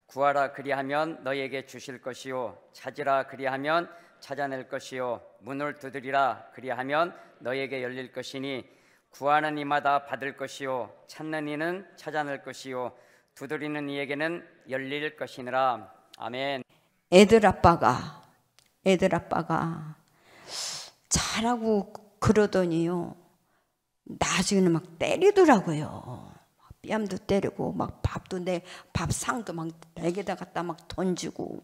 구하라 그리하면 너희에게 주실 것이요 찾으라 그리하면 찾아낼 것이요 문을 두드리라 그리하면 너희에게 열릴 것이니 구하는 이마다 받을 것이요 찾는 이는 찾아낼 것이요 두드리는 이에게는 열릴 것이니라. 아멘. 애들 아빠가 잘하고 그러더니요, 나중에는 막 때리더라고요. 뺨도 때리고 막 밥도 밥상도 막 내게다 갖다 막 던지고.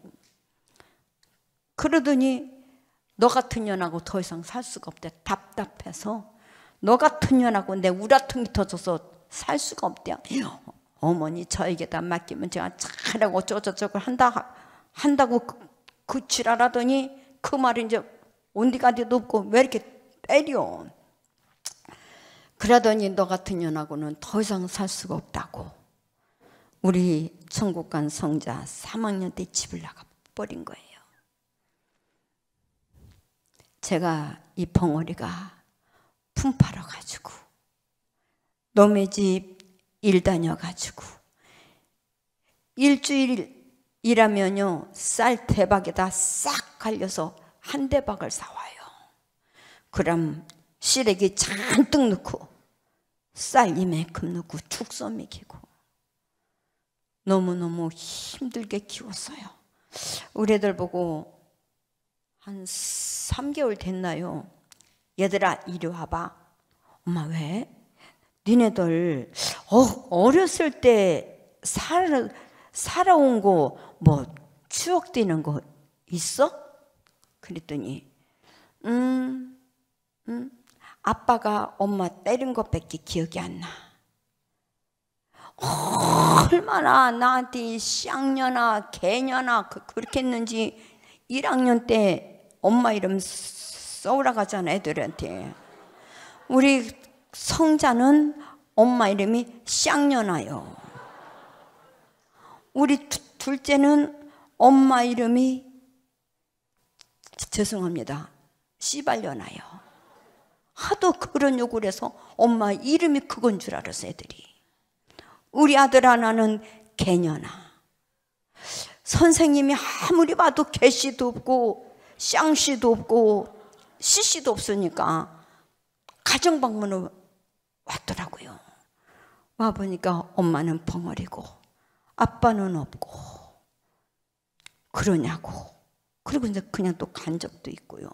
그러더니 너 같은 년하고 더 이상 살 수가 없대. 답답해서 너 같은 년하고 내 우라통이 터져서 살 수가 없대요. 어머니 저에게다 맡기면 제가 잘하고 어쩌고저쩌고 한다고 그 지랄하더니 그 말이 이제 온디가디도 없고 왜 이렇게 때려. 그러더니 너 같은 년하고는 더 이상 살 수가 없다고 우리 천국 간 성자 3학년 때 집을 나가버린 거예요. 제가 이 벙어리가 품팔아가지고 놈의 집 일 다녀가지고 일주일 일하면요 쌀 대박에다 싹 갈려서 한 대박을 사와요. 그럼 시래기 잔뜩 넣고 쌀 이만큼 넣고 죽서 먹이고 너무너무 힘들게 키웠어요. 우리 애들 보고 한 3개월 됐나요? 얘들아 이리 와봐. 엄마 왜? 니네들 어렸을 때 살아온 거 뭐 추억되는 거 있어? 그랬더니 아빠가 엄마 때린 것밖에 기억이 안 나. 얼마나 나한테 쌍년아 개년아 그렇게 했는지 1학년 때 엄마 이름 써오라 가잖아 애들한테. 우리 성자는 엄마 이름이 쌍년아요. 우리 둘째는 엄마 이름이 죄송합니다 씨발려나요. 하도 그런 욕을 해서 엄마 이름이 그건 줄 알았어 애들이. 우리 아들 하나는 개년아. 선생님이 아무리 봐도 개씨도 없고 쌍씨도 없고 씨씨도 없으니까 가정방문을 왔더라고요. 와보니까 엄마는 벙어리고 아빠는 없고 그러냐고. 그리고 이제 그냥 또 간 적도 있고요.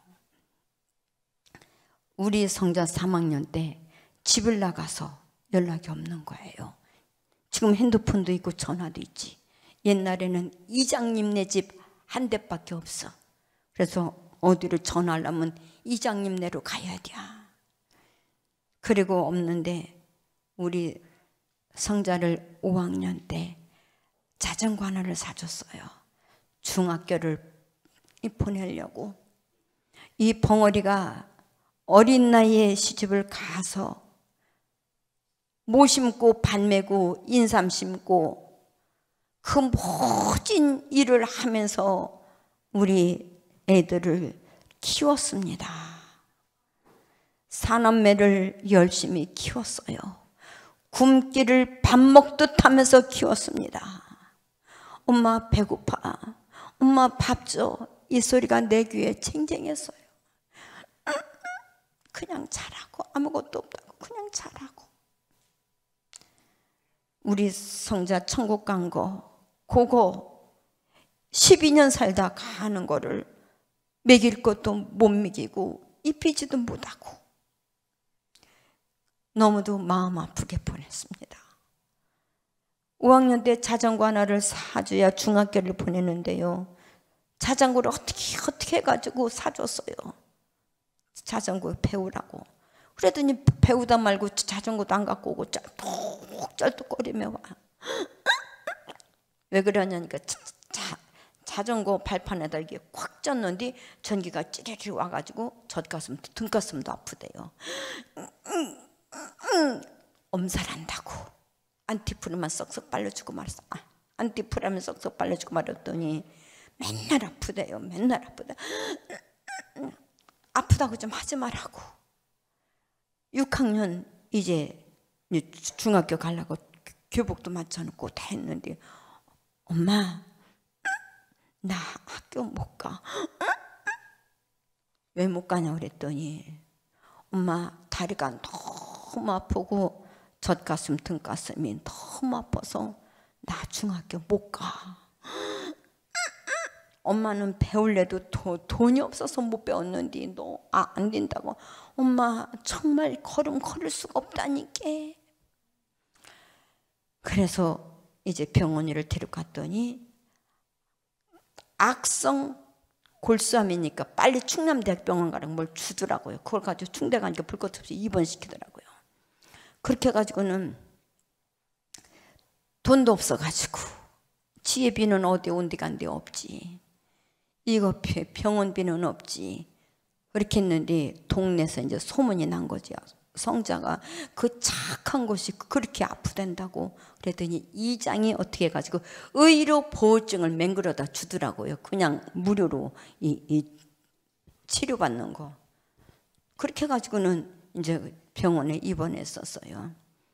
우리 성자 3학년 때 집을 나가서 연락이 없는 거예요. 지금 핸드폰도 있고 전화도 있지. 옛날에는 이장님네 집 한 대밖에 없어. 그래서 어디를 전화하려면 이장님네로 가야 돼. 그리고 없는데 우리 성자를 5학년 때 자전거 하나를 사줬어요. 중학교를 보내려고. 이 벙어리가 어린 나이에 시집을 가서 모 심고 밭 메고 인삼 심고 그 모진 일을 하면서 우리 애들을 키웠습니다. 사남매를 열심히 키웠어요. 굶기를 밥 먹듯 하면서 키웠습니다. 엄마 배고파. 엄마 밥 줘. 이 소리가 내 귀에 쟁쟁했어요. 그냥 자라고. 아무것도 없다고 그냥 자라고. 우리 성자 천국 간 거 그거 12년 살다 가는 거를 먹일 것도 못 먹이고 입히지도 못하고 너무도 마음 아프게 보냈습니다. 5학년 때 자전거 하나를 사줘야 중학교를 보내는데요. 자전거를 어떻게 해가지고 사줬어요. 자전거 배우라고. 그러더니 배우다 말고 자전거도 안 갖고 오고 쩔뚝쩔뚝거리며 와. 왜 그러냐니까 자전거 발판에다 이게 꽉 쪘는데 전기가 찌르르 와가지고 젖가슴도 등가슴도 아프대요. 엄살한다고 안티프리만 썩썩 발라주고 말았어. 안티프리만 썩썩 발라주고 말았더니 맨날 아프대요. 맨날 아프다. 아프다고 좀 하지 말라고. 6학년 이제 중학교 가려고 교복도 맞춰놓고 다 했는데 엄마, 나 학교 못 가. 왜 못 가냐 그랬더니 엄마 다리가 너무 아프고 젖가슴 등가슴이 너무 아파서 나 중학교 못 가. 엄마는 배울래도 돈이 없어서 못 배웠는데 너 안 된다고. 엄마 정말 걸음 걸을 수가 없다니까. 그래서 이제 병원을 데려갔더니 악성 골수암이니까 빨리 충남대학병원 가라고 뭘 주더라고요. 그걸 가지고 충대 가니까 볼 것 없이 입원시키더라고요. 그렇게 해가지고는 돈도 없어가지고 지혜비는 어디 온데 간데 없지. 이거 병원비는 없지. 그렇게 했는데 동네에서 이제 소문이 난 거죠. 성자가 그 착한 곳이 그렇게 아프단다고. 그랬더니 이장이 어떻게 해가지고 의료 보호증을 맹글어다 주더라고요. 그냥 무료로 이 치료받는 거. 그렇게 해가지고는 이제 병원에 입원했었어요.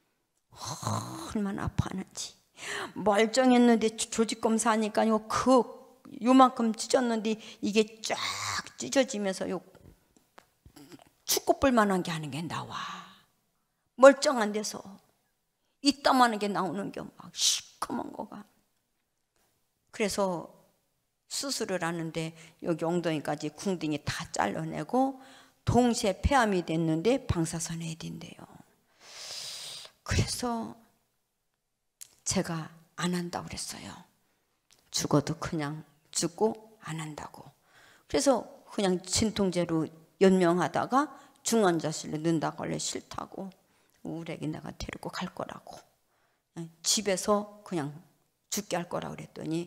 얼마나 아파하는지. 멀쩡했는데 조직검사하니까요, 요만큼 찢었는데 이게 쫙 찢어지면서 요 축구볼만한 게 하는 게 나와. 멀쩡한 데서 이따만한 게 나오는 게 막 시커먼 거가. 그래서 수술을 하는데 여기 엉덩이까지 궁둥이 다 잘라내고 동시에 폐암이 됐는데 방사선 해야 된대요. 그래서 제가 안 한다고 그랬어요. 죽어도 그냥 죽고 안 한다고. 그래서 그냥 진통제로 연명하다가 중환자실로 넣는다고 원래 싫다고. 우울하게 내가 데리고 갈 거라고. 집에서 그냥 죽게 할 거라고 그랬더니,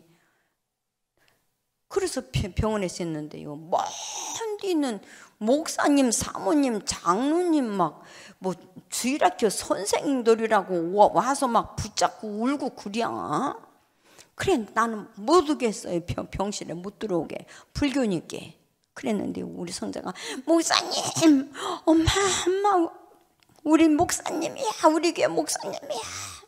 그래서 병원에 있었는데요, 멀리 있는 목사님, 사모님, 장로님 막 뭐 주일학교 선생님들이라고 와서 막 붙잡고 울고 그냥. 그래 나는 못 오겠어요. 병실에 못 들어오게. 불교니까. 그랬는데 우리 성자가 목사님, 엄마 우리 목사님이야. 우리 교회 목사님이야.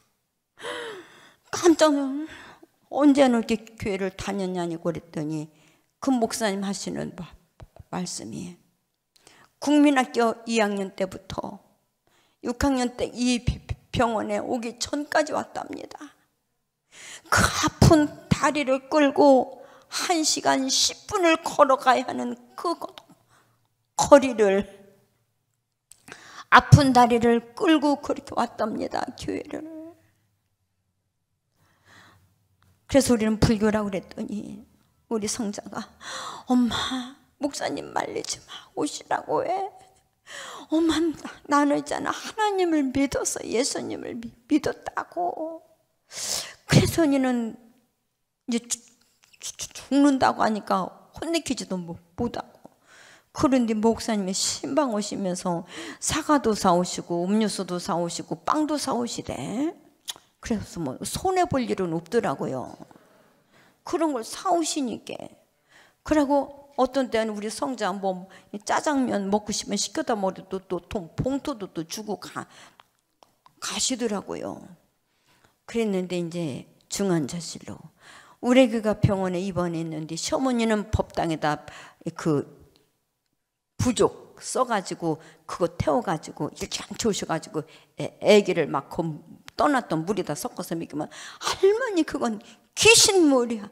깜짝 놀랐어. 언제는 이렇게 교회를 다녔냐고 그랬더니 그 목사님 하시는 말씀이 국민학교 2학년 때부터 6학년 때 이 병원에 오기 전까지 왔답니다. 그 아픈 다리를 끌고 1시간 10분을 걸어가야 하는 그 거리를, 아픈 다리를 끌고 그렇게 왔답니다. 교회를. 그래서 우리는 불교라고 그랬더니 우리 성자가 엄마 목사님 말리지 마. 오시라고 해. 엄마 나는 있잖아 하나님을 믿어서 예수님을 믿었다고. 그래서 니는 이제 죽는다고 하니까 혼내키지도 못하고. 그런데 목사님이 신방 오시면서 사과도 사오시고 음료수도 사오시고 빵도 사오시대. 그래서 뭐 손해볼 일은 없더라고요. 그런 걸 사오시니까. 그리고 어떤 때는 우리 성자 뭐 짜장면 먹고 싶으면 시켜다 먹어도 또 봉투도 또 주고 가시더라고요. 그랬는데 이제 중환자실로 우리 교가 병원에 입원했는데 시어머니는 법당에다 그 부족 써가지고 그거 태워가지고 이렇게 앉혀오셔가지고 애기를 막 떠났던 물에다 섞어서 먹이면 할머니 그건 귀신물이야.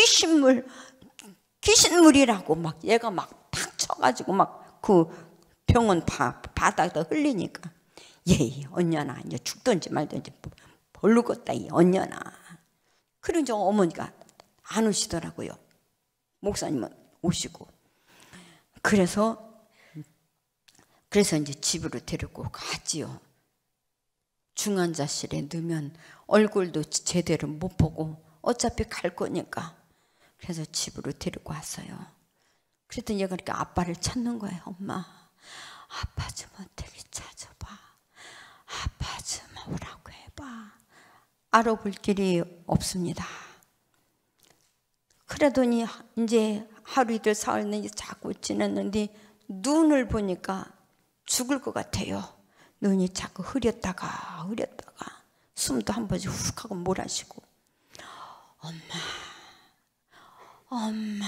귀신물이라고 막 얘가 막 탁 쳐가지고 막 그 병원 바닥에다 흘리니까 예 언녀나 이제 죽든지 말든지 모르겠다 이 언녀나. 그러니까 어머니가 안 오시더라고요. 목사님은 오시고. 그래서 이제 집으로 데리고 가지요. 중환자실에 넣으면 얼굴도 제대로 못 보고 어차피 갈 거니까. 그래서 집으로 데리고 왔어요. 그랬더니 얘가 이렇게 아빠를 찾는 거예요. 엄마, 아빠 좀 어떻게 찾아봐. 아빠 좀 오라고 해봐. 알아볼 길이 없습니다. 그러더니 이제 하루 이틀 사흘 자꾸 지냈는데 눈을 보니까 죽을 것 같아요. 눈이 자꾸 흐렸다가 숨도 한 번씩 훅 하고 몰아쉬고. 엄마,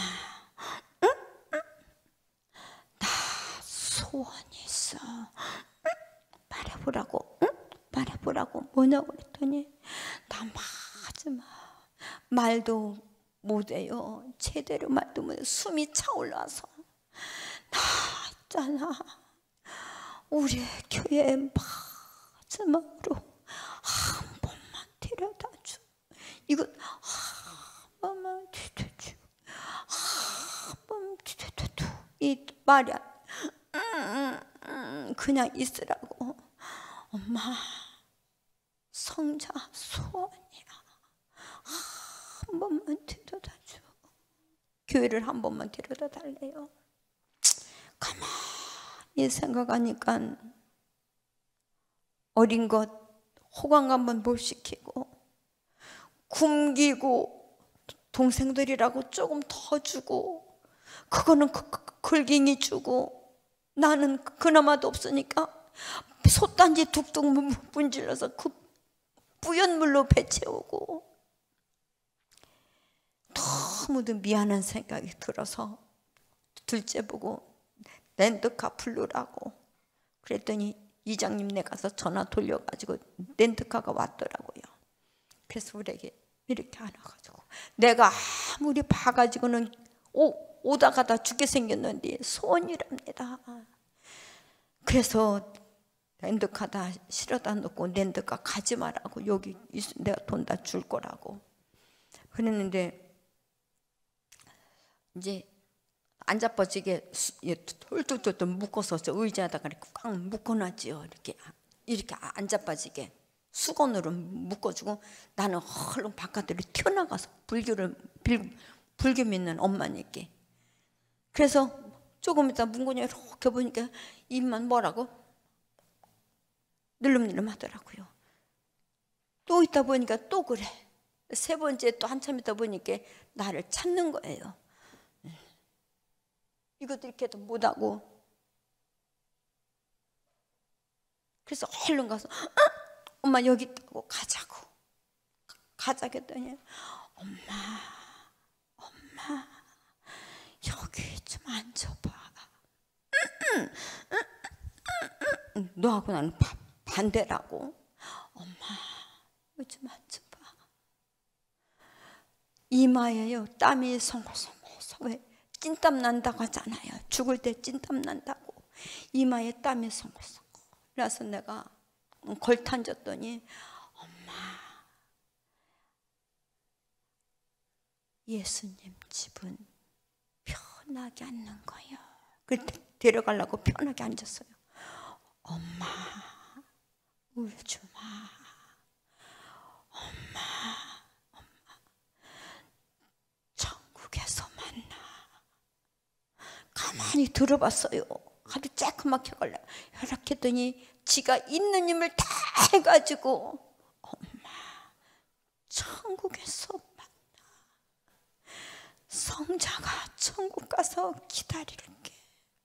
나 소원이 있어. 말해보라고. 말해보라고. 뭐냐고 그랬더니 나 마지막 말도 못해요. 제대로 말도 못해. 숨이 차올라서 나 있잖아, 우리 교회 마지막으로 한 번만 데려다줘. 이거 한 번만 데려다줘. 한 번만 데려다줘. 이 말이 그냥 있으라고. 엄마, 성자 소원이야. 한 번만 데려다줘. 교회를 한 번만 데려다 달래요. 가만히 생각하니까 어린 것 호강 한번 못 시키고, 굶기고 동생들이라고 조금 더 주고, 그거는 글갱이 주고, 나는 그나마도 없으니까 솥단지 툭툭 문질러서 그 뿌연 물로 배 채우고, 너무도 미안한 생각이 들어서 둘째 보고 렌트카 부르라고 그랬더니 이장님네 가서 전화 돌려가지고 렌트카가 왔더라고요. 그래서 우리에게 이렇게 안아가지고, 내가 아무리 봐가지고는 오다 가다 죽게 생겼는데 소원이랍니다. 그래서 렌트카다 실어다 놓고 렌트카 가지 말라고, 여기 내가 돈 다 줄 거라고 그랬는데, 이제 안 자빠지게 똘똘똘똘 묶어서 의자에다가 이렇게 꽉 묶어놨지요. 이렇게 안 자빠지게 수건으로 묶어주고, 나는 얼른 바깥으로 튀어나가서 불교 믿는 엄마니까. 그래서 조금 있다 문고니 이렇게 보니까 입만 뭐라고 늘름늘름 하더라고요. 또 있다 보니까 또 그래. 세 번째 또 한참 있다 보니까 나를 찾는 거예요. 이것도 이렇게도 못하고. 그래서 얼른 가서 엄마 여기 있다고 가자고. 가자고 했더니 엄마 여기 좀 앉아봐. 너하고 나는 반대라고. 엄마 여기 좀 앉아봐. 이마에요 땀이 송글송글해서, 왜 찐땀 난다고 하잖아요. 죽을 때 찐땀 난다고. 이마에 땀이 송글송글. 그래서 내가 걸탄졌더니 엄마 예수님 집은 편하게 앉는 거예요. 그때 데려가려고 편하게 앉았어요. 엄마 울지 마. 엄마 천국에서 만나. 가만히 들어봤어요. 아주 쬐끄맣게 걸려. 이렇게 했더니 지가 있는 힘을 다 해가지고 엄마 천국에서 만나. 성자가 천국 가서 기다릴게.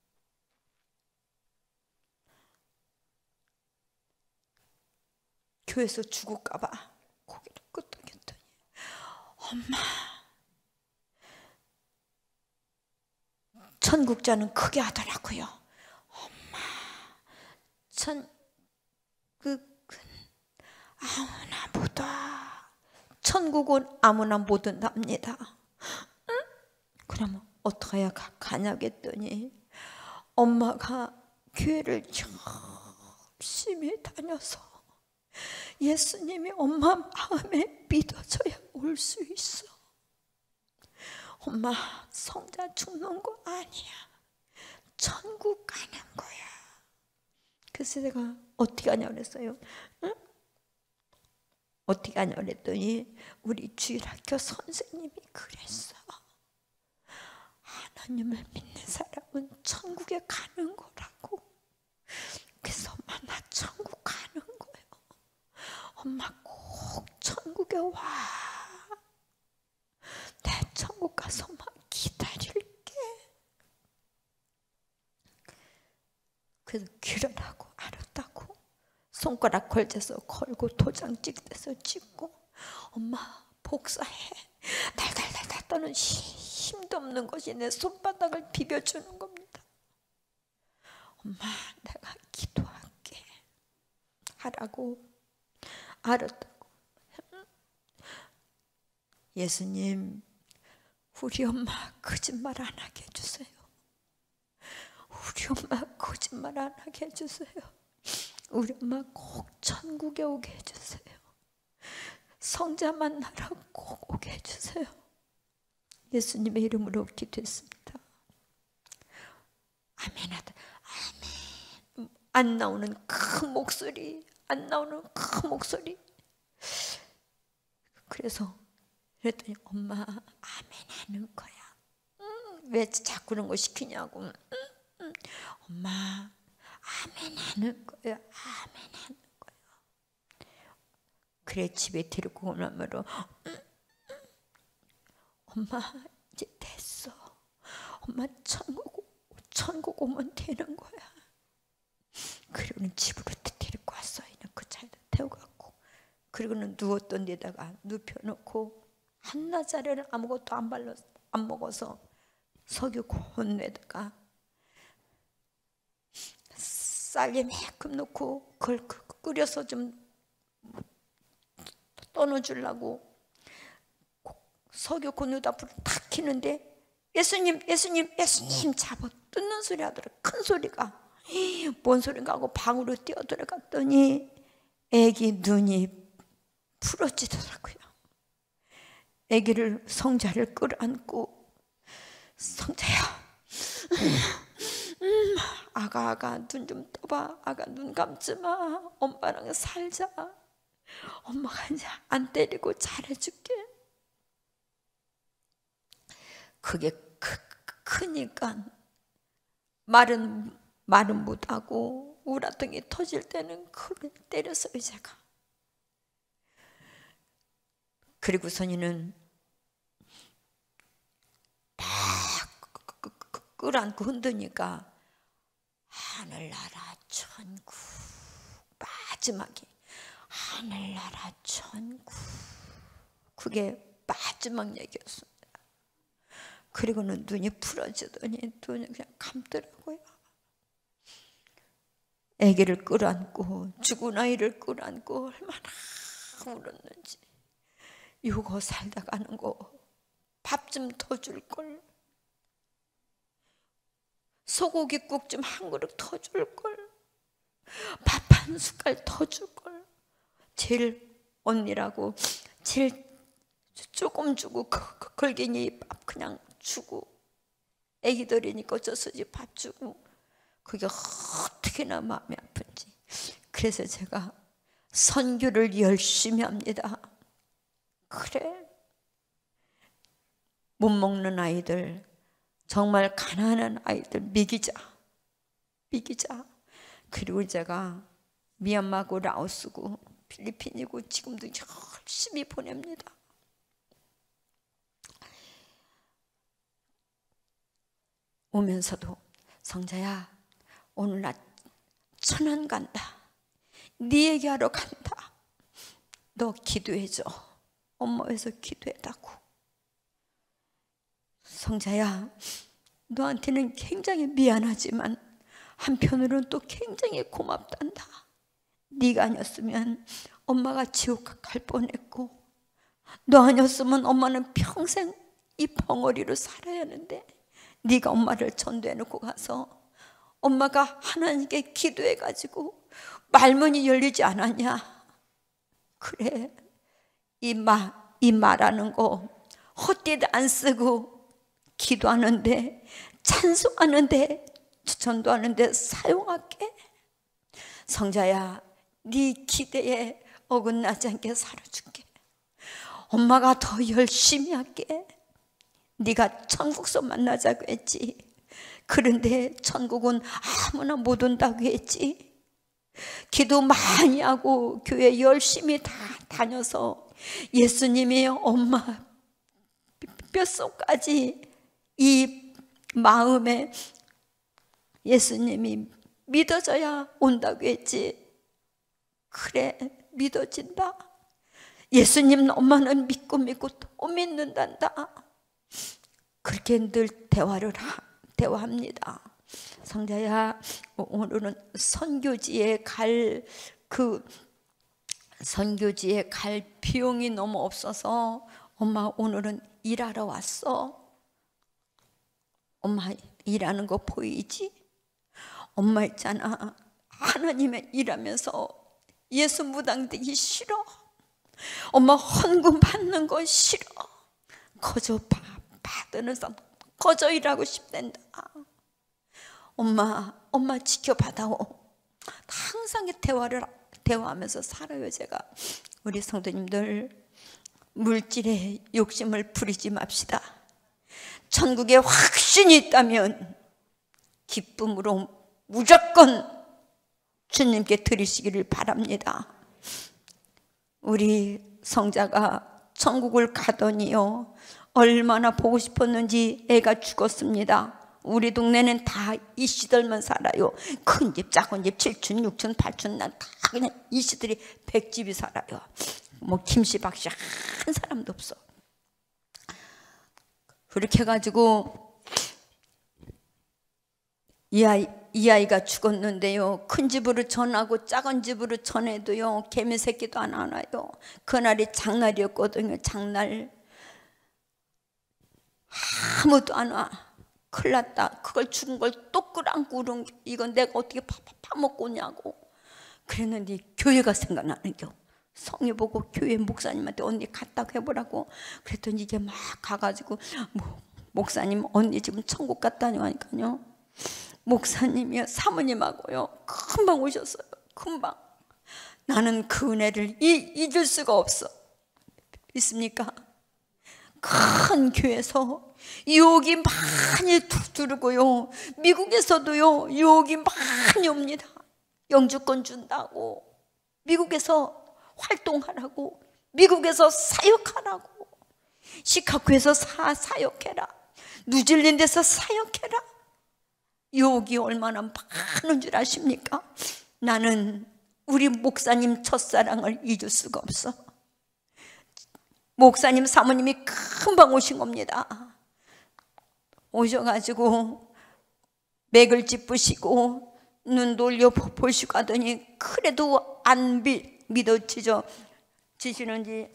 교회에서 죽을까봐 고개를 끄덕였더니 엄마 천국자는 크게 하더라고요. 엄마 천국은 아무나 못 와. 천국은 아무나 못 온답니다. 응? 그러면 어떻게 가냐고 했더니 엄마가 교회를 열심히 다녀서 예수님이 엄마 마음에 믿어져야 올 수 있어. 엄마 성자 죽는 거 아니야. 천국 가는 거야. 그래서 내가 어떻게 하냐고 그랬어요. 응? 어떻게 하냐고 그랬더니 우리 주일학교 선생님이 그랬어. 하나님을 믿는 사람은 천국에 가는 거라고. 그래서 엄마 나 천국 가는 거예요. 엄마 꼭 천국에 와. 내 천국 가서 막 기다릴게. 그래서 결혼하고 알았다고 손가락 걸쳐서 걸고 도장 찍대서 찍고 엄마 복사해. 때는 힘도 없는 것이 내 손바닥을 비벼주는 겁니다. 엄마, 내가 기도할게 하라고. 알았다고. 예수님, 우리 엄마 거짓말 안 하게 해주세요. 우리 엄마 거짓말 안 하게 해주세요. 우리 엄마 꼭 천국에 오게 해주세요. 성자 만나러 꼭 오게 해주세요. 예수님의 이름으로 기도했습니다. 아멘 하다. 아멘. 안 나오는 큰 목소리, 안 나오는 큰 목소리. 그래서 그랬더니 엄마 아멘 하는 거야. 왜 자꾸 그런 거 시키냐고. 엄마 아멘 하는 거야. 아멘 하는 거야. 그래 집에 데리고 오면으로 엄마 이제 됐어. 엄마 천국 오면 되는 거야. 그리고는 집으로 데리고 왔어. 그 차에다 태워갖고 그리고는 누웠던 데다가 눕혀놓고 한나절에는 아무것도 안 먹어서 석유 곤에다가 쌀에 매끔 넣고 그걸 끓여서 좀 떠넣어주려고 석유 곤에다 불을 탁 켜는데 예수님 잡아 뜯는 소리 하더라. 큰 소리가. 뭔 소린가 하고 방으로 뛰어들어갔더니 애기 눈이 부러지더라고요. 애기를 성자를 끌어안고 성자야 아가 눈 좀 떠봐. 아가 눈 감지 마. 엄마랑 살자. 엄마가 이제 안 때리고 잘해줄게. 그게 크니까 말은 못하고 우라통이 터질 때는 그걸 때렸어요 제가. 그리고 선이는 막 끌어안고 흔드니까 하늘나라 천국 마지막에 하늘나라 천국 그게 마지막 얘기였습니다. 그리고는 눈이 풀어지더니 눈이 그냥 감더라고요. 아기를 끌어안고 죽은 아이를 끌어안고 얼마나 울었는지. 이거 살다 가는 거 밥 좀 더 줄걸. 소고기국 좀 한 그릇 더 줄걸. 밥 한 숟갈 더 줄걸. 제일 언니라고 제일 조금 주고 걸갱이 밥 그냥 주고 애기들이니까 어쩌서지 밥 주고. 그게 어떻게나 마음이 아픈지. 그래서 제가 선교를 열심히 합니다. 그래, 못 먹는 아이들, 정말 가난한 아이들 먹이자. 그리고 제가 미얀마고 라오스고 필리핀이고 지금도 열심히 보냅니다. 오면서도 성자야, 오늘 나 천안 간다. 네 얘기하러 간다. 너 기도해줘. 엄마 위해서 기도해달라고. 성자야, 너한테는 굉장히 미안하지만 한편으로는 또 굉장히 고맙단다. 네가 아니었으면 엄마가 지옥 갈 뻔했고 너 아니었으면 엄마는 평생 이 벙어리로 살아야 하는데 네가 엄마를 전도해놓고 가서 엄마가 하나님께 기도해가지고 말문이 열리지 않았냐. 그래, 이 말하는 거 헛되도 안 쓰고 기도하는데 찬송하는데 전도하는데 사용할게. 성자야, 네 기대에 어긋나지 않게 살아줄게. 엄마가 더 열심히 할게. 네가 천국서 만나자고 했지. 그런데 천국은 아무나 못 온다고 했지. 기도 많이 하고 교회 열심히 다 다녀서 예수님이 엄마 뼛속까지 이 마음에 예수님이 믿어져야 온다고 했지. 그래, 믿어진다. 예수님 엄마는 믿고 또 믿는단다. 그렇게 늘 대화합니다. 성자야, 오늘은 선교지에 갈 비용이 너무 없어서 엄마 오늘은 일하러 왔어. 엄마 일하는 거 보이지? 엄마 있잖아, 하나님의 일하면서 예수 무당되기 싫어. 엄마 헌금 받는 거 싫어. 거저 받는 사람 거저 일하고 싶단다. 엄마 지켜봐다오. 항상 대화하면서 살아요. 제가 우리 성도님들 물질에 욕심을 부리지 맙시다. 천국에 확신이 있다면 기쁨으로 무조건 주님께 드리시기를 바랍니다. 우리 성자가 천국을 가더니요, 얼마나 보고 싶었는지 애가 죽었습니다. 우리 동네는 다 이 시들만 살아요. 큰 집, 작은 집, 7층, 6층, 8층, 난 다 그냥 이 시들이 100집이 살아요. 뭐 김씨, 박씨 한 사람도 없어. 그렇게 해가지고 이 아이가 죽었는데요, 큰 집으로 전하고 작은 집으로 전해도요, 개미 새끼도 안 와요. 그날이 장날이었거든요. 장날. 아무도 안 와. 큰일 났다. 그걸 죽은 걸 또 끌어안고 그런 게, 이건 내가 어떻게 파먹고 오냐고. 그랬는데 교회가 생각나는 겨. 성의 보고 교회 목사님한테 언니 갔다고 해보라고. 그랬더니 이게 막 가가지고 목사님 언니 지금 천국 갔다니 하니까요, 목사님이요 사모님하고요 금방 오셨어요. 금방. 나는 그 은혜를 잊을 수가 없어. 있습니까? 큰 교회에서 유혹이 많이 두르고요, 미국에서도요 유혹이 많이 옵니다. 영주권 준다고, 미국에서 활동하라고, 미국에서 사역하라고, 시카고에서 사역해라, 뉴질랜드에서 사역해라. 유혹이 얼마나 많은 줄 아십니까? 나는 우리 목사님 첫사랑을 잊을 수가 없어. 목사님 사모님이 금방 오신 겁니다. 오셔가지고 맥을 짚으시고 눈 돌려 보시고 하더니 그래도 안 믿어지시는지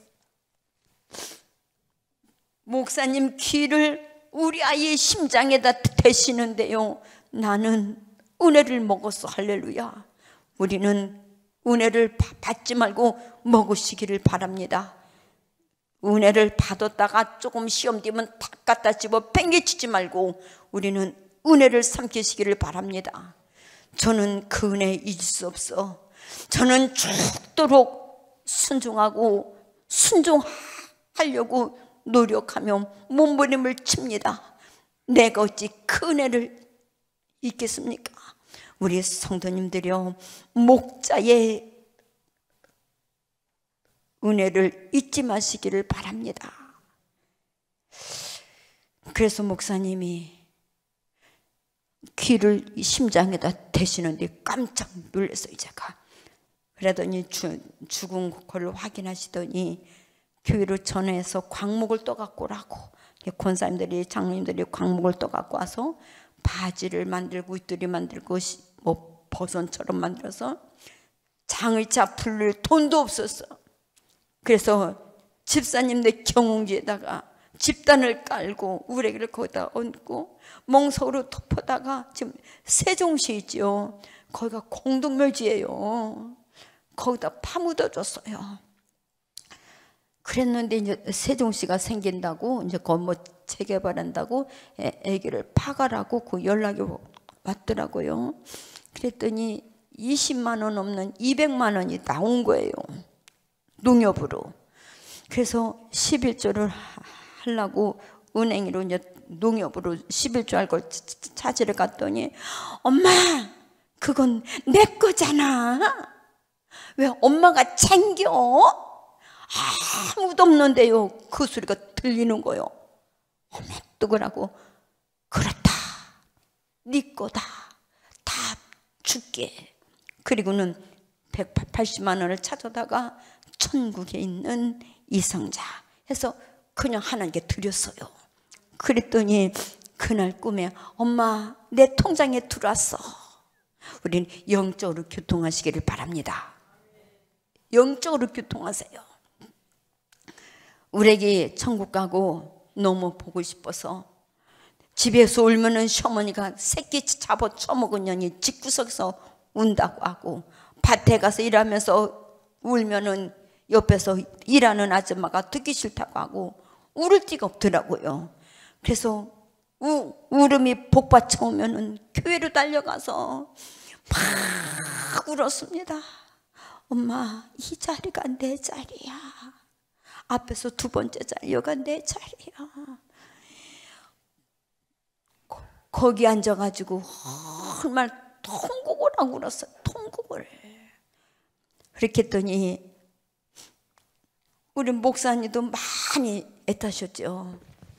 목사님 귀를 우리 아이의 심장에다 대시는데요, 나는 은혜를 먹었어. 할렐루야. 우리는 은혜를 받지 말고 먹으시기를 바랍니다. 은혜를 받았다가 조금 시험 되면 다 갖다 집어 팽개치지 말고 우리는 은혜를 삼키시기를 바랍니다. 저는 그 은혜 잊을 수 없어. 저는 죽도록 순종하고 순종하려고 노력하며 몸부림을 칩니다. 내가 어찌 그 은혜를 잊겠습니까? 우리 성도님들이요, 목자의 은혜를 잊지 마시기를 바랍니다. 그래서 목사님이 귀를 심장에다 대시는데 깜짝 놀랐어요, 제가. 그러더니 죽은 걸로 확인하시더니 교회로 전해서 광목을 떠갖고 오라고. 권사님들이, 장로님들이 광목을 떠갖고 와서 바지를 만들고 이뚜리 만들고 뭐 버선처럼 만들어서 장의차 부를 돈도 없었어. 그래서 집사님들 경운기에다가 집단을 깔고 우레기를 거기다 얹고 멍석으로 덮어다가, 지금 세종시 있죠, 거기가 공동묘지예요. 거기다 파묻어줬어요. 그랬는데 이제 세종시가 생긴다고, 이제 뭐 재개발한다고 애기를 파가라고 그 연락이 왔더라고요. 그랬더니 20만 원 없는 200만 원이 나온 거예요, 농협으로. 그래서 11조를 하려고 은행으로 이제 농협으로 11조 할 걸 찾으러 갔더니, 엄마 그건 내 거잖아. 왜 엄마가 챙겨? 아무도 없는데요. 그 소리가 들리는 거요. 어머 뜨거라고. 그렇다, 네 거다, 다 줄게. 그리고는 180만 원을 찾아다가 천국에 있는 이성자 해서 그냥 하나님께 드렸어요. 그랬더니 그날 꿈에 엄마 내 통장에 들어왔어. 우리는 영적으로 교통하시기를 바랍니다. 영적으로 교통하세요. 우리 애기 천국 가고 너무 보고 싶어서 집에서 울면은 시어머니가 새끼 잡아 처먹은 년이 집구석에서 운다고 하고, 밭에 가서 일하면서 울면은 옆에서 일하는 아줌마가 듣기 싫다고 하고 울을 데가 없더라고요. 그래서 울음이 복받쳐 오면은 교회로 달려가서 막 울었습니다. 엄마 이 자리가 내 자리야. 앞에서 두 번째 자리가 내 자리야. 거기 앉아가지고 정말 통곡을 하고 울었어요. 통곡을. 그렇게 했더니 우리 목사님도 많이 애타셨죠.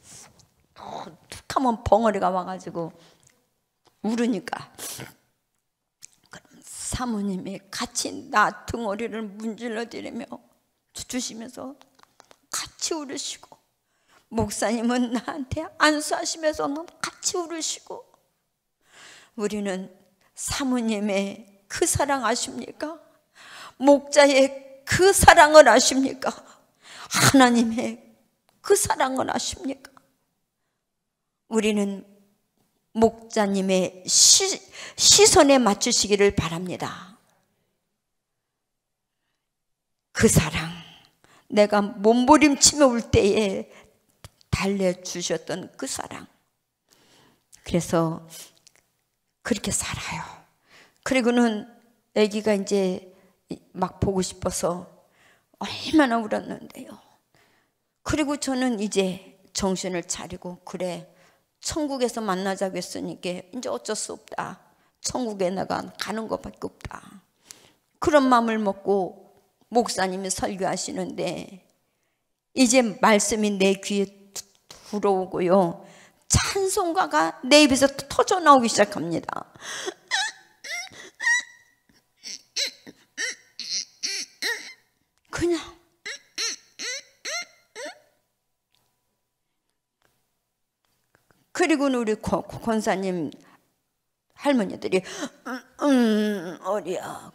툭 하면 벙어리가 와가지고 울으니까 그럼 사모님이 같이 나 등어리를 문질러 드리며 주시면서 같이 울으시고, 목사님은 나한테 안수하시면서 같이 울으시고, 우리는 사모님의 그 사랑 아십니까? 목자의 그 사랑을 아십니까? 하나님의 그 사랑을 아십니까? 우리는 목자님의 시선에 맞추시기를 바랍니다. 그 사랑, 내가 몸부림치며 울 때에 달래주셨던 그 사랑. 그래서 그렇게 살아요. 그리고는 아기가 이제 막 보고 싶어서 얼마나 울었는데요. 그리고 저는 이제 정신을 차리고, 그래 천국에서 만나자고 했으니까 이제 어쩔 수 없다. 천국에 내가 가는 것밖에 없다. 그런 마음을 먹고 목사님이 설교하시는데 이제 말씀이 내 귀에 들어오고요, 찬송가가 내 입에서 터져 나오기 시작합니다. 그냥 그리고는 우리 권사님 할머니들이 어리야.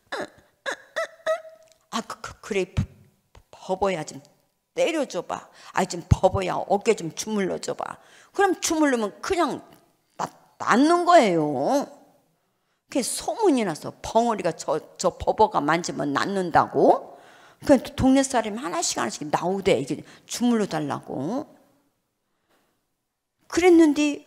그래 버버야 좀 때려줘봐. 좀 버버야 어깨 좀 주물러줘봐. 그럼 주물르면 그냥 낫는 거예요. 그게 소문이 나서 벙어리가 저 버버가 만지면 낫는다고. 그 동네 사람이 하나씩 나오대, 이게 주물러 달라고. 그랬는데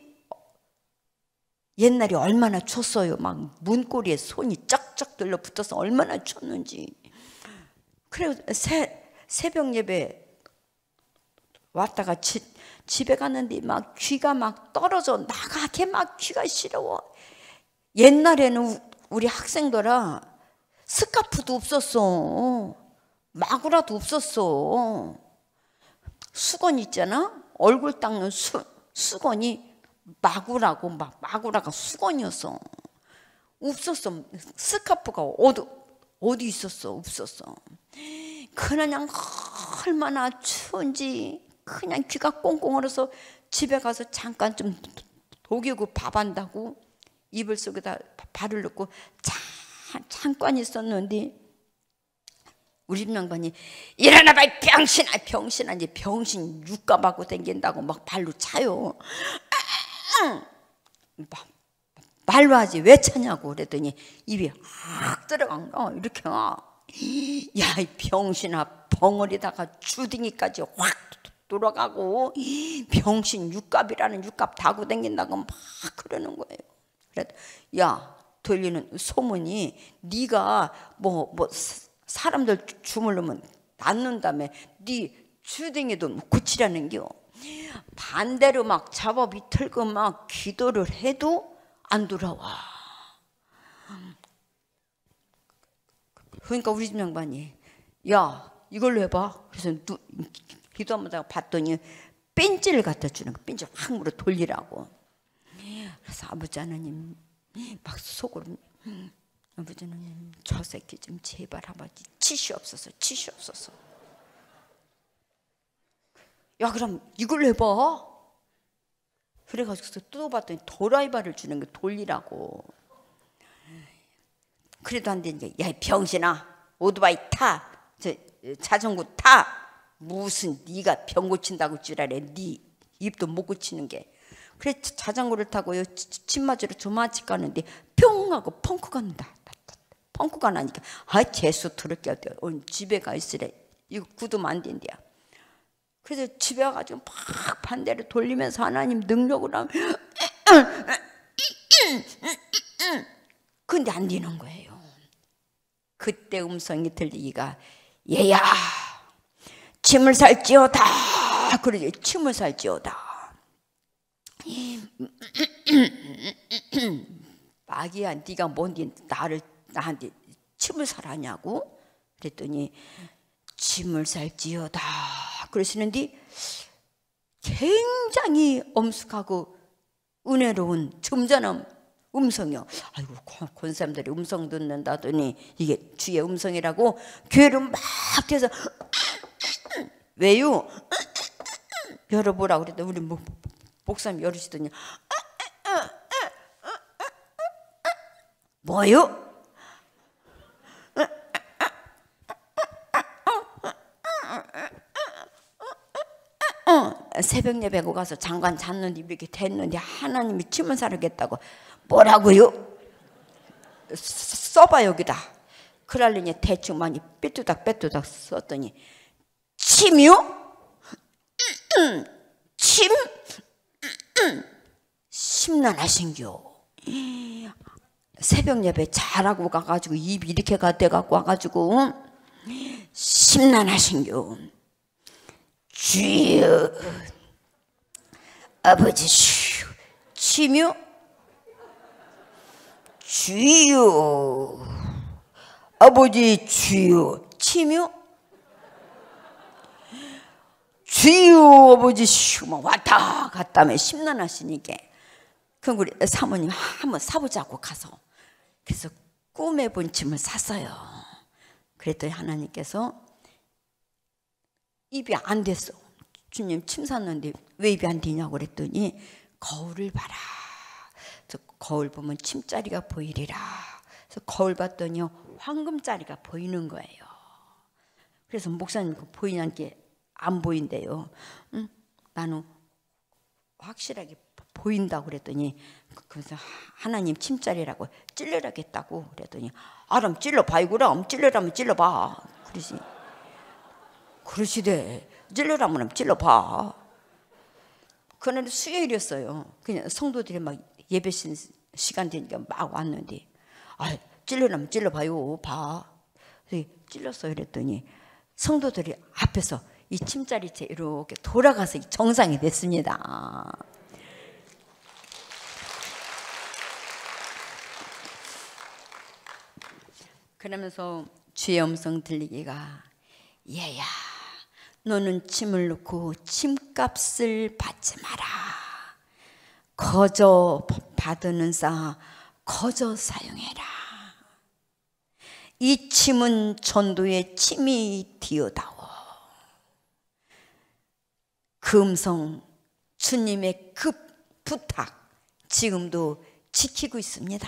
옛날에 얼마나 쳤어요. 막 문고리에 손이 쩍쩍 들러붙어서 얼마나 쳤는지. 그래 새벽 예배 왔다가 집에 갔는데 막 귀가 막 떨어져 나가게 막 귀가 시려워. 옛날에는 우리 학생들아 스카프도 없었어. 마구라도 없었어. 수건 있잖아. 얼굴 닦는 수건이 마구라가 수건이었어. 없었어. 스카프가 어디 있었어. 없었어. 그냥 얼마나 추운지 그냥 귀가 꽁꽁 얼어서 집에 가서 잠깐 좀 독이고 밥 한다고 이불 속에다 발을 넣고 잠깐 있었는데 우리 양반이 일어나봐 병신아 이제 병신 육갑하고 댕긴다고 막 발로 차요. 말로 하지 왜 차냐고 그랬더니 입이 확 들어간 거. 이렇게 야 이 병신아, 벙어리다가 주둥이까지 확 돌아가고 병신 육갑이라는 육갑 다고 댕긴다고 막 그러는 거예요. 그래서 야 들리는 소문이 네가 뭐 사람들 주물르면 낫는다며 네 주둥이도 고치라는겨. 반대로 막 잡아 비틀고 막 기도를 해도 안 돌아와. 그러니까 우리 집 양반이 야 이걸로 해봐. 그래서 기도하다가 봤더니 뺀지를 갖다 주는 거. 뺀지 확 물어 돌리라고. 그래서 아버지 하나님 막 속으로 아버지 하나님 저 새끼 좀 제발 아버지 치시옵소서. 야 그럼 이걸로 해봐. 그래가지고 뜯어봤더니 도라이바를 주는 게 돌리라고. 그래도 안 되니까 야 병신아 오토바이 타, 자전거 타. 무슨 네가 병 고친다고 지랄해. 네 입도 못 고치는 게. 그래 자전거를 타고요 집 맞으러 조마집 가는데 뿅 하고 펑크가 난다. 펑크가 나니까 재수 들을 게 어때요. 집에 가 있으래. 이거 굳으면 안 된대요. 그래서 집에 와가지고 막 반대로 돌리면서 하나님 능력을 하면 근데 안 되는 거예요. 그때 음성이 들리기가 얘야 침을 살지어다. 그러지. 침을 살지어다. 마귀야 네가 뭔데 나한테 침을 살하냐고. 그랬더니 침을 살지어다 그러시는데 굉장히 엄숙하고 은혜로운 점잖은 음성이요. 아이고 권사님들이 음성 듣는다더니 이게 주의 음성이라고 귀를 막 대서 왜요? 열어보라고 그랬더니 우리 목사님 열으시더니 뭐요? 새벽 예배고 가서 잠깐 잤는데 이렇게 됐는데 하나님이 침을 사르겠다고. 뭐라고요? 써봐 여기다. 그럴리니 대충 많이 삐뚤닥 썼더니 침이요? 침? 심란하신겨. 새벽 예배 잘하고 가가지고 입이 이렇게 돼갖고 와가지고 심란하신겨. 주여 아버지 주여 침이요? 주여 아버지 주여 침이요? 주여 아버지 주여 왔다 갔다며 심란하시니까 그럼 우리 사모님 한번 사보자고 가서 그래서 꿈에 본 침을 샀어요. 그랬더니 하나님께서 입이 안 됐어. 주님 침 샀는데 왜 입이 안 되냐고 그랬더니 거울을 봐라. 그래서 거울 보면 침자리가 보이리라. 그래서 거울 봤더니 황금자리가 보이는 거예요. 그래서 목사님 보이냐는 게 안 보인대요. 나는 확실하게 보인다고 그랬더니 그래서 하나님 침자리라고 찔러라겠다고 그랬더니 아람 찔러봐 그럼 찔러라면 찔러봐. 그러시대. 찔러라면 찔러봐. 그날은 수요일이었어요. 그냥 성도들이 막 예배 시간 되니까 막 왔는데 찔러라면 찔러봐요. 봐. 찔렀어요. 그랬더니 성도들이 앞에서 이 침자리채 이렇게 돌아가서 정상이 됐습니다. 그러면서 주의 음성 들리기가 얘야 너는 침을 넣고 침값을 받지 마라. 거저 받는 사 거저 사용해라. 이 침은 전도의 침이 되어다오. 그 음성 주님의 그 부탁 지금도 지키고 있습니다.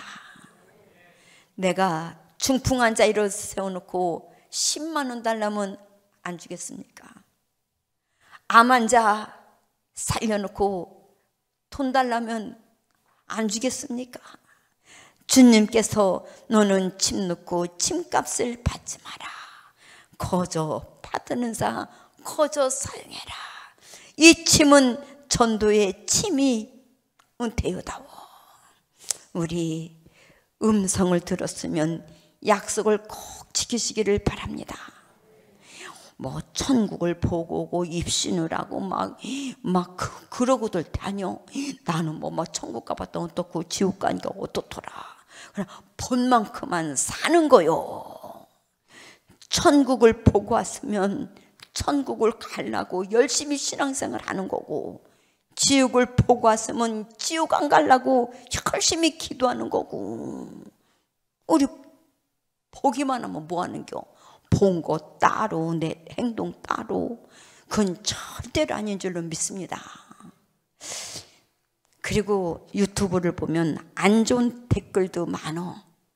내가 중풍 환자 이렇게 세워놓고 10만 원 달라면 안 주겠습니까? 암 환자 살려놓고 돈 달라면 안 주겠습니까? 주님께서 너는 침 넣고 침값을 받지 마라. 거저 받는 자 거저 사용해라. 이 침은 전도의 침이 되어다오. 우리 음성을 들었으면 약속을 꼭 지키시기를 바랍니다. 뭐 천국을 보고 오고 입신을 하고 막 그러고들 다녀. 나는 뭐 천국 가봤다 어떻고 지옥 가니까 어떻더라. 그냥 본 만큼만 사는 거요. 천국을 보고 왔으면 천국을 가려고 열심히 신앙생활 하는 거고, 지옥을 보고 왔으면 지옥 안 가려고 열심히 기도하는 거고. 우리 보기만 하면 뭐 하는겨? 본 거 따로 내 행동 따로. 그건 절대로 아닌 줄로 믿습니다. 그리고 유튜브를 보면 안 좋은 댓글도 많어.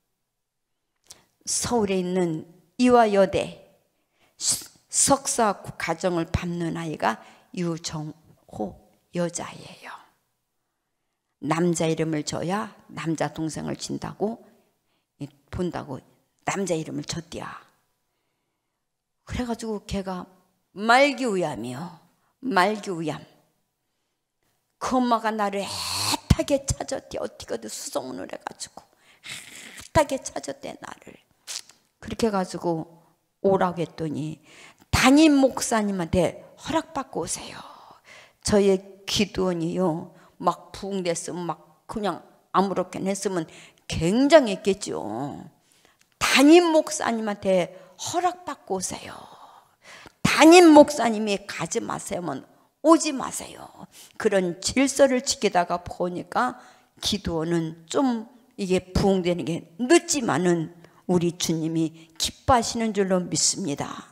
서울에 있는 이화여대 석사 과정을 밟는 아이가 유정호 여자예요. 남자 이름을 줘야 남자 동생을 진다고 본다고 남자 이름을 줬디야. 그래가지고 걔가 말기우얌이요. 말기우얌. 그 엄마가 나를 애타게 찾았대. 어떻게든 수소문을 해가지고 애타게 찾았대 나를. 그렇게 해가지고 오라고 했더니 담임 목사님한테 허락받고 오세요. 저의 기도원이요 막 부흥됐으면 막 그냥 아무렇게나 했으면 굉장했겠죠. 담임 목사님한테 허락받고 오세요. 담임 목사님이 가지 마세요면 오지 마세요. 그런 질서를 지키다가 보니까 기도원은 좀 이게 부흥되는 게 늦지만은 우리 주님이 기뻐하시는 줄로 믿습니다.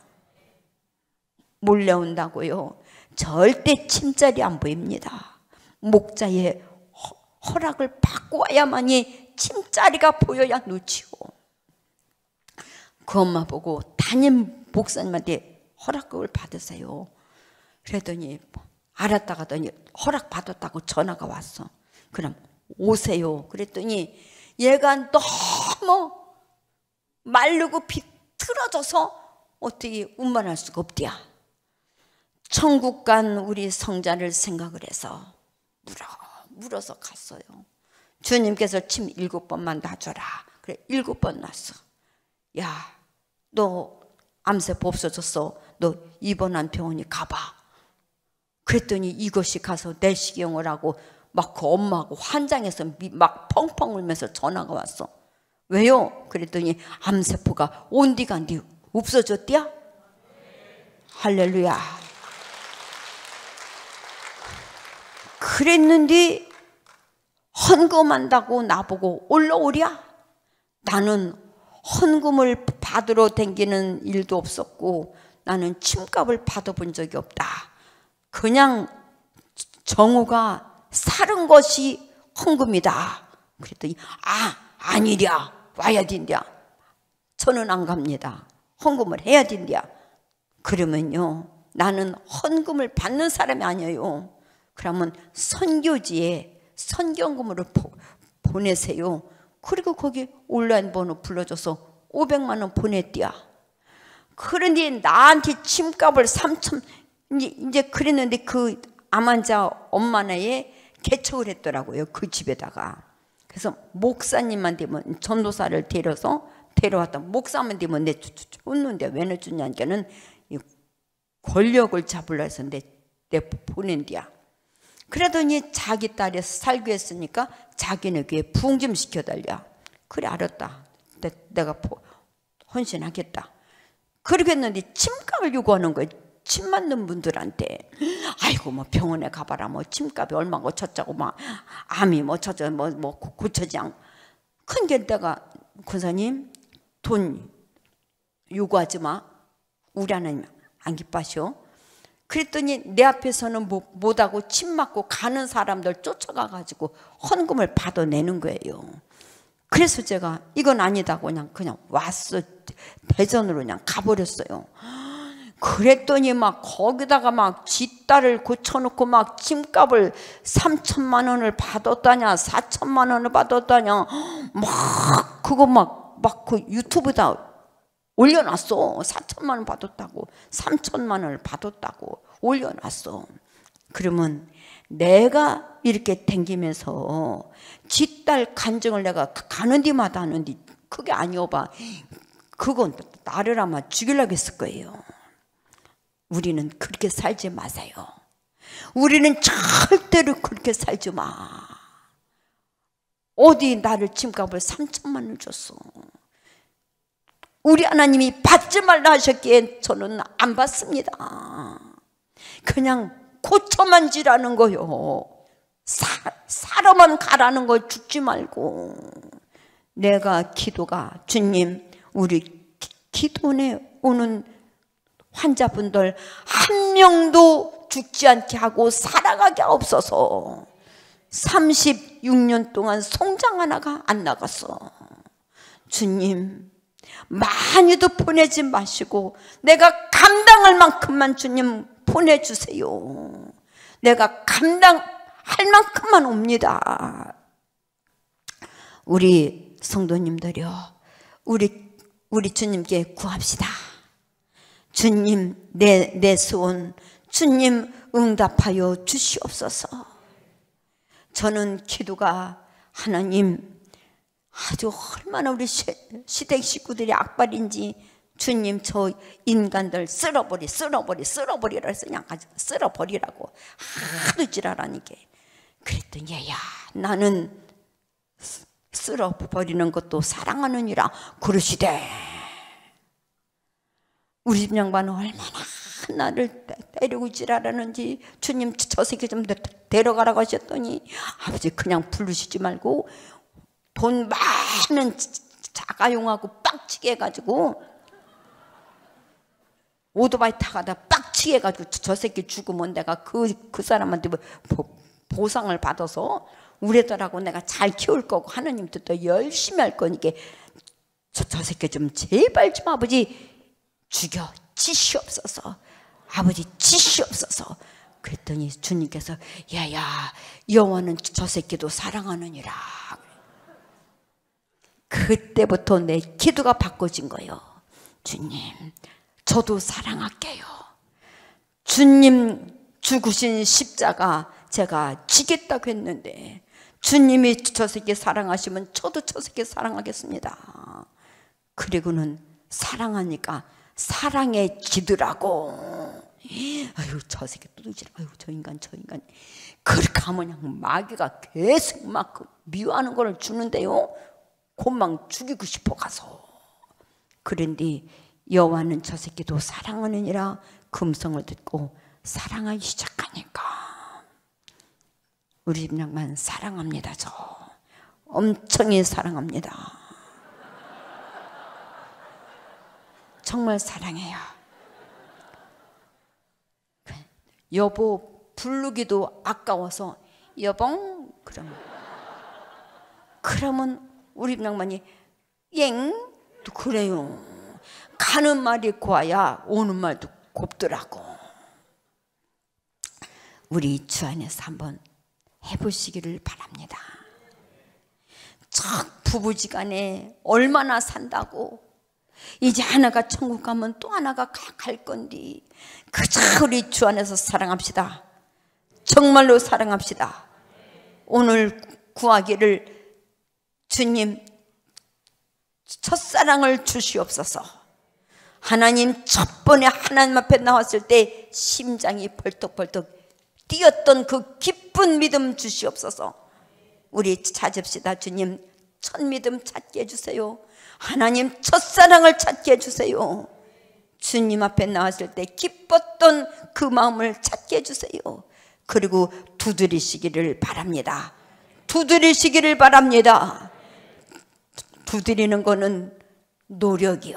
몰려온다고요? 절대 침자리 안 보입니다. 목자의 허락을 받고 와야만이 침자리가 보여야 놓지요. 그 엄마 보고 담임 목사님한테 허락을 받으세요. 그랬더니 알았다 하더니 허락 받았다고 전화가 왔어. 그럼 오세요. 그랬더니 얘가 너무 마르고 비틀어져서 어떻게 운반할 수가 없디야. 천국 간 우리 성자를 생각을 해서 물어서 갔어요. 주님께서 침 7번만 놔줘라. 그래 7번 놨어. 야, 너 암세포 없어졌어. 너 입원한 병원에 가봐. 그랬더니 이것이 가서 내시경을 하고 막 그 엄마하고 환장해서 막 펑펑 울면서 전화가 왔어. 왜요? 그랬더니 암세포가 온디간디 없어졌디야? 할렐루야. 그랬는데 헌금한다고 나보고 올라오랴? 나는 헌금을 받으러 댕기는 일도 없었고 나는 침값을 받아본 적이 없다. 그냥 정우가 사는 것이 헌금이다. 그랬더니 아니랴. 와야 된랴. 저는 안 갑니다. 헌금을 해야 된랴. 그러면요 나는 헌금을 받는 사람이 아니에요. 그러면 선교지에 선경금으로 보내세요. 그리고 거기 온라인 번호 불러줘서 500만 원 보냈디야. 그런데 나한테 침값을 3천 이제 그랬는데 그 암환자 엄마네에 개척을 했더라고요. 그 집에다가. 그래서 목사님만 되면 전도사를 데려왔다. 목사만 되면 내줬는데 왜 내줬냐니까는 권력을 잡으려 해서 내 보낸디야. 그러더니 자기 딸이 살기 했으니까 자기네 교회 부흥 좀 시켜달라. 그래 알았다. 내가 헌신하겠다. 그렇게 했는데 침값을 요구하는 거예요. 침 맞는 분들한테. 아이고 뭐 병원에 가봐라. 뭐 침값이 얼마고 저쩌고 막 암이 뭐 저쩌고 뭐 고쳐지 않고. 근데 내가 권사님 돈 요구하지 마. 우리 하나님 안 기뻐하셔. 그랬더니 내 앞에서는 못하고 침 맞고 가는 사람들 쫓아가가지고 헌금을 받아내는 거예요. 그래서 제가 이건 아니다고 그냥 왔어. 대전으로 그냥 가버렸어요. 그랬더니 막 거기다가 막 지 딸을 고쳐놓고 막 침값을 3천만 원을 받았다냐 4천만 원을 받았다냐 막 그거 막 그 유튜브에다 올려놨어. 4천만 원 받았다고 3천만 원을 받았다고 올려놨어. 그러면 내가 이렇게 댕기면서 지 딸 간증을 내가 가는 데마다 하는데 그게 아니어봐. 그건 나를 아마 죽이려고 했을 거예요. 우리는 그렇게 살지 마세요. 우리는 절대로 그렇게 살지 마. 어디 나를 침값을 3천만 원을 줬어. 우리 하나님이 받지 말라 하셨기에 저는 안 받습니다. 그냥 고쳐만 지라는 거요. 사러만 가라는 거. 죽지 말고. 내가 기도가 주님 우리 기도원에 오는 환자분들 한 명도 죽지 않게 하고 살아가게 없어서 36년 동안 송장 하나가 안 나갔어. 주님, 많이도 보내지 마시고 내가 감당할 만큼만 주님 보내주세요. 내가 감당할 만큼만 옵니다. 우리 성도님들이요, 우리 주님께 구합시다. 주님, 내 소원 주님 응답하여 주시옵소서. 저는 기도가 하나님, 아주 얼마나 우리 시댁 식구들이 악발인지 주님 저 인간들 쓸어버리라 해서 그냥 쓸어버리라고 하도 지랄하니까, 그랬더니 얘야, 나는 쓸어버리는 것도 사랑하느니라 그러시대. 우리 집 양반은 얼마나 나를 때리고 지랄하는지, 주님 저 새끼 좀 데려가라고 하셨더니, 아버지 그냥 부르시지 말고 돈 많은 자가용하고 빡치게 해가지고 오토바이 타가다 빡치게 해가지고 저 새끼 죽으면 내가 그 사람한테 보상을 받아서 우리 애들하고 내가 잘 키울 거고 하느님 뜻도 열심히 할 거니까 저 새끼 좀 제발 좀 아버지 죽여 치시옵소서. 아버지 치시옵소서. 그랬더니 주님께서 야야, 여호와는 저 새끼도 사랑하느니라. 그때부터 내 기도가 바꿔진 거예요. 주님, 저도 사랑할게요. 주님 죽으신 십자가 제가 지겠다고 했는데 주님이 저 새끼 사랑하시면 저도 저 새끼 사랑하겠습니다. 그리고는 사랑하니까 사랑해지더라고. 아유, 저 새끼 뚜둥지라. 아유, 저 인간. 그렇게 하면 그냥 마귀가 계속 막 미워하는 걸 주는데요, 곧망 죽이고 싶어 가서. 그런데 여호와는 저 새끼도 사랑하느니라 금성을 듣고 사랑하기 시작하니까 우리 집 양반 사랑합니다. 저 엄청히 사랑합니다. 정말 사랑해요. 여보 부르기도 아까워서 여봉 그러면 우리 양반이 엥? 또 그래요. 가는 말이 고와야 오는 말도 곱더라고. 우리 주 안에서 한번 해보시기를 바랍니다. 참 부부지간에 얼마나 산다고, 이제 하나가 천국 가면 또 하나가 갈 건데 그저 우리 주 안에서 사랑합시다. 정말로 사랑합시다. 오늘 구하기를 주님 첫사랑을 주시옵소서. 하나님 첫 번에 하나님 앞에 나왔을 때 심장이 벌떡벌떡 뛰었던 그 기쁜 믿음 주시옵소서. 우리 찾읍시다. 주님 첫 믿음 찾게 해주세요. 하나님 첫사랑을 찾게 해주세요. 주님 앞에 나왔을 때 기뻤던 그 마음을 찾게 해주세요. 그리고 두드리시기를 바랍니다. 두드리시기를 바랍니다. 두드리는 거는 노력이요,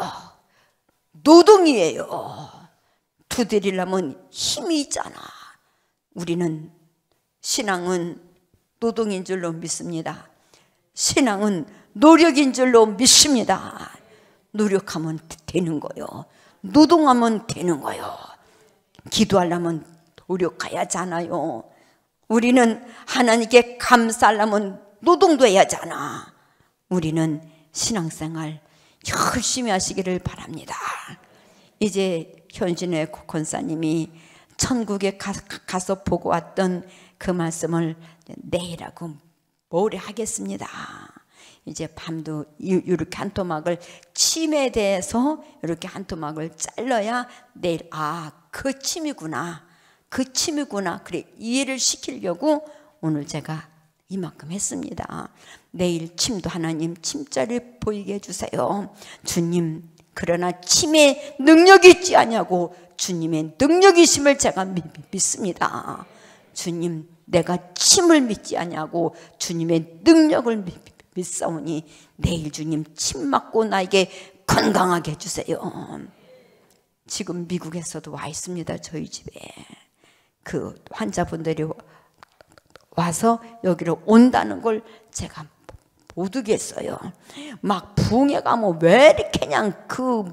노동이에요. 두드리려면 힘이 있잖아. 우리는 신앙은 노동인 줄로 믿습니다. 신앙은 노력인 줄로 믿습니다. 노력하면 되는 거요, 노동하면 되는 거요. 기도하려면 노력해야 하잖아요. 우리는 하나님께 감사하려면 노동도 해야 하잖아. 우리는 신앙생활 열심히 하시기를 바랍니다. 이제 현진의 권사님이 천국에 가서 보고 왔던 그 말씀을 내일하고 모레 하겠습니다. 이제 밤도 이렇게 한 토막을, 침에 대해서 이렇게 한 토막을 잘라야 내일 그 침이구나, 그 침이구나, 그래 이해를 시키려고 오늘 제가 이만큼 했습니다. 내일 침도 하나님 침자를 보이게 해주세요. 주님, 그러나 침에 능력이 있지 않냐고 주님의 능력이심을 제가 믿습니다. 주님, 내가 침을 믿지 않냐고 주님의 능력을 믿사오니 내일 주님 침 맞고 나에게 건강하게 해주세요. 지금 미국에서도 와 있습니다. 저희 집에 그 환자분들이 와서 여기로 온다는 걸 제가 못 오겠어요. 막 부흥회 가면 왜 이렇게 그냥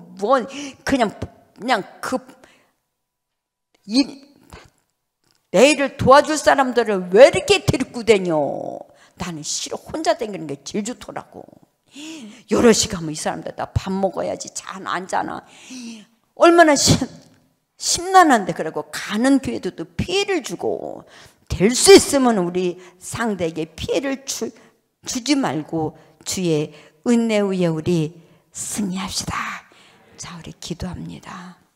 내일을 도와줄 사람들을 왜 이렇게 데리고 다녀? 나는 싫어. 혼자 다니는 게 제일 좋더라고. 여럿이 가면 이 사람들 다 밥 먹어야지. 잘 안 자나. 얼마나 심란한데. 그러고 가는 교회도 또 피해를 주고, 될 수 있으면 우리 상대에게 피해를 주지 말고 주의 은혜 위에 우리 승리합시다. 자, 우리 기도합니다.